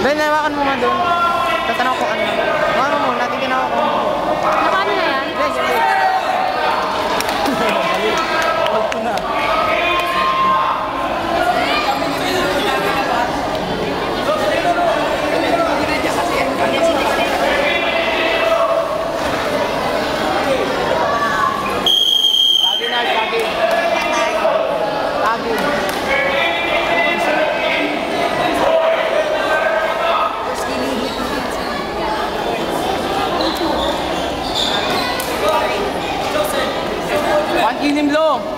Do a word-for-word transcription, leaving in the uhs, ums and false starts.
Ben, nawakan mo nga doon. Tatanong ko ano. Ano mo, natin ginawa ko. Nakano na yan? Ben, yan. Huwag ko na. Kinim lo.